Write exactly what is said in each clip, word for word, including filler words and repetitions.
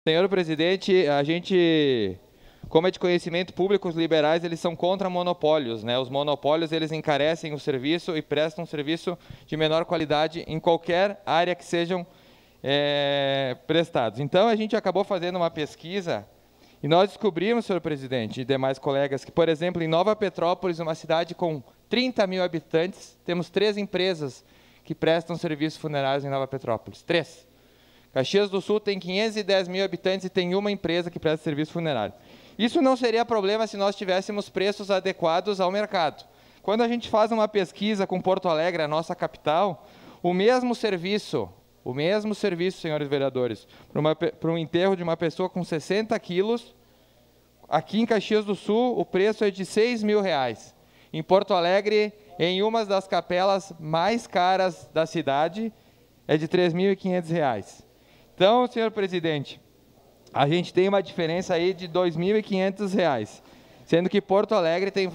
Senhor presidente, a gente, como é de conhecimento público, os liberais eles são contra monopólios, né? Os monopólios eles encarecem o serviço e prestam um serviço de menor qualidade em qualquer área que sejam é, prestados. Então, a gente acabou fazendo uma pesquisa e nós descobrimos, senhor presidente e demais colegas, que, por exemplo, em Nova Petrópolis, uma cidade com trinta mil habitantes, temos três empresas que prestam serviços funerários em Nova Petrópolis. Três. Caxias do Sul tem quinhentos e dez mil habitantes e tem uma empresa que presta serviço funerário. Isso não seria problema se nós tivéssemos preços adequados ao mercado. Quando a gente faz uma pesquisa com Porto Alegre, a nossa capital, o mesmo serviço, o mesmo serviço, senhores vereadores, para, uma, para um enterro de uma pessoa com sessenta quilos, aqui em Caxias do Sul, o preço é de seis mil reais. Em Porto Alegre, em uma das capelas mais caras da cidade, é de três mil e quinhentos reais. Então, senhor presidente, a gente tem uma diferença aí de dois mil e quinhentos reais, sendo que Porto Alegre tem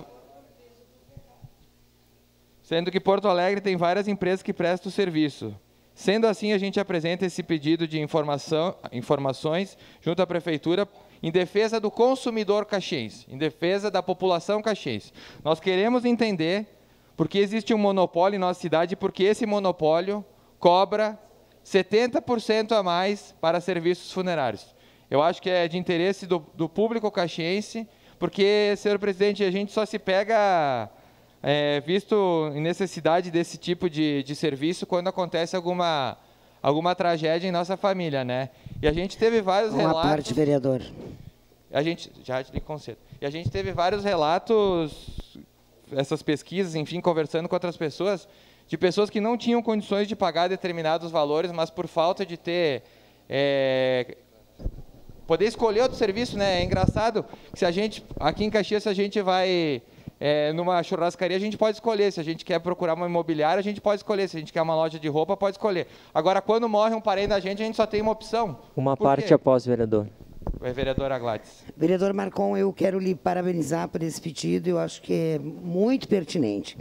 sendo que Porto Alegre tem várias empresas que prestam serviço. Sendo assim, a gente apresenta esse pedido de informação, informações junto à prefeitura em defesa do consumidor caxiense, em defesa da população caxiense. Nós queremos entender por que existe um monopólio em nossa cidade e por que esse monopólio cobra setenta por cento a mais para serviços funerários. Eu acho que é de interesse do, do público caxiense, porque, senhor presidente, a gente só se pega, é, visto em necessidade desse tipo de, de serviço quando acontece alguma, alguma tragédia em nossa família, né? E a gente teve vários Uma relatos... parte, vereador. A gente, já te concedo. E a gente teve vários relatos, essas pesquisas, enfim, conversando com outras pessoas, de pessoas que não tinham condições de pagar determinados valores, mas por falta de ter... É, poder escolher outro serviço, né? É engraçado que se a gente, aqui em Caxias, se a gente vai é, numa churrascaria, a gente pode escolher. Se a gente quer procurar uma imobiliária, a gente pode escolher. Se a gente quer uma loja de roupa, pode escolher. Agora, quando morre um parente da gente, a gente só tem uma opção. Uma Por parte quê? após, vereador. É, vereadora Gladys. Vereador Marcon, eu quero lhe parabenizar por esse pedido, eu acho que é muito pertinente.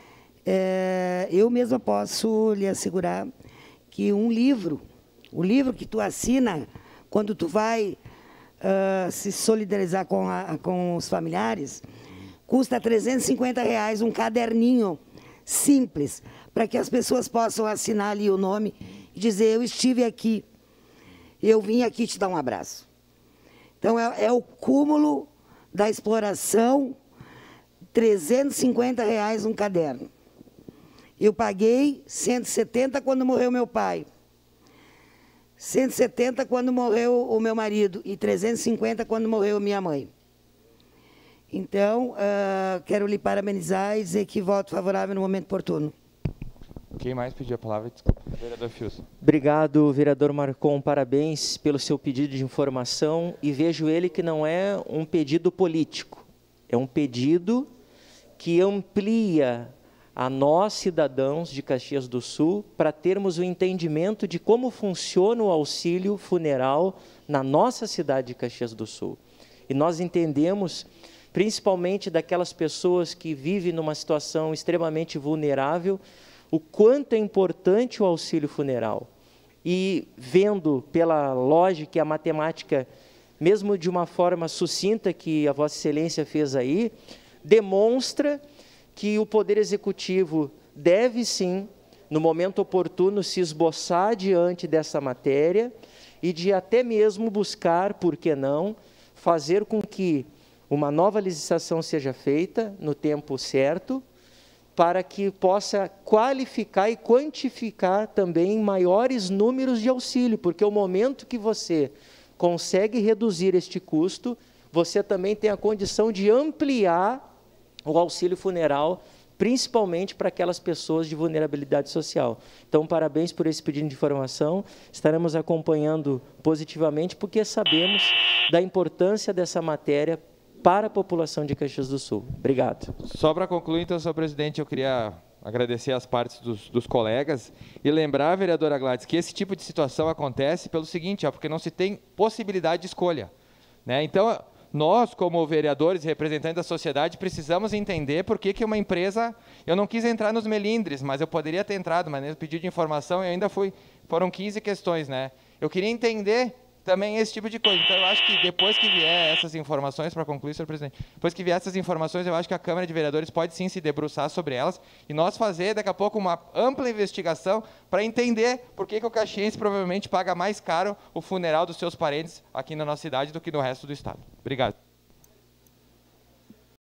É, eu mesma posso lhe assegurar que um livro, o livro que tu assina quando tu vai uh, se solidarizar com, a, com os familiares, custa trezentos e cinquenta reais um caderninho simples, para que as pessoas possam assinar ali o nome e dizer, eu estive aqui, eu vim aqui te dar um abraço. Então, é, é o cúmulo da exploração, trezentos e cinquenta reais um caderno. Eu paguei cento e setenta quando morreu meu pai. cento e setenta quando morreu o meu marido e trezentos e cinquenta quando morreu minha mãe. Então, uh, quero lhe parabenizar e dizer que voto favorável no momento oportuno. Quem mais pediu a palavra? Desculpa, vereador Fius. Obrigado, vereador Marcon. Parabéns pelo seu pedido de informação e vejo ele que não é um pedido político. É um pedido que amplia a nós, cidadãos de Caxias do Sul, para termos o entendimento de como funciona o auxílio funeral na nossa cidade de Caxias do Sul. E nós entendemos, principalmente daquelas pessoas que vivem numa situação extremamente vulnerável, o quanto é importante o auxílio funeral. E vendo pela lógica e a matemática, mesmo de uma forma sucinta que a Vossa Excelência fez aí, demonstra que o Poder Executivo deve, sim, no momento oportuno, se esboçar diante dessa matéria e de até mesmo buscar, por que não, fazer com que uma nova licitação seja feita no tempo certo, para que possa qualificar e quantificar também maiores números de auxílio, porque o momento que você consegue reduzir este custo, você também tem a condição de ampliar o auxílio funeral, principalmente para aquelas pessoas de vulnerabilidade social. Então, parabéns por esse pedido de informação, estaremos acompanhando positivamente, porque sabemos da importância dessa matéria para a população de Caxias do Sul. Obrigado. Só para concluir, então, senhor presidente, eu queria agradecer as partes dos, dos colegas e lembrar, vereadora Gladys, que esse tipo de situação acontece pelo seguinte, ó, porque não se tem possibilidade de escolha, né? Então, nós, como vereadores e representantes da sociedade, precisamos entender por que, que uma empresa... Eu não quis entrar nos melindres, mas eu poderia ter entrado, mas nesse pedido de informação eu ainda fui... Foram quinze questões, né? Eu queria entender também esse tipo de coisa. Então, eu acho que depois que vier essas informações, para concluir, senhor presidente, depois que vier essas informações, eu acho que a Câmara de Vereadores pode sim se debruçar sobre elas e nós fazer, daqui a pouco, uma ampla investigação para entender por que, que o caxiense provavelmente paga mais caro o funeral dos seus parentes aqui na nossa cidade do que no resto do estado. Obrigado.